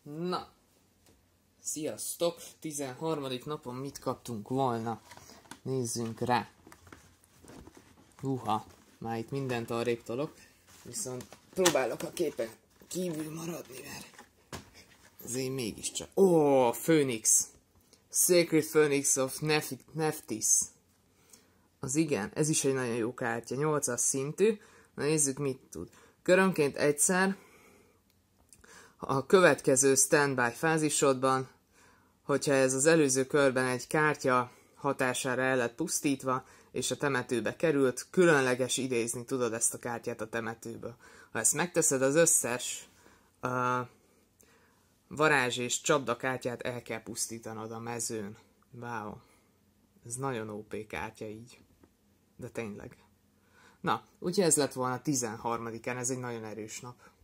Na, sziasztok! 13. napon mit kaptunk volna? Nézzünk rá. Húha, már itt mindent arrébb tolok, viszont próbálok a képen kívül maradni, mert azért mégiscsak. Phoenix! Sacred Phoenix of Nephthys. Az igen, ez is egy nagyon jó kártya, 8-as szintű. Na nézzük, mit tud. Körönként egyszer, a következő standby fázisodban, hogyha ez az előző körben egy kártya hatására el lett pusztítva, és a temetőbe került, különleges idézni tudod ezt a kártyát a temetőből. Ha ezt megteszed, az összes varázs és csapda kártyát el kell pusztítanod a mezőn. Wow. Ez nagyon OP kártya így. De tényleg. Na, úgyhogy ez lett volna 13-án, ez egy nagyon erős nap.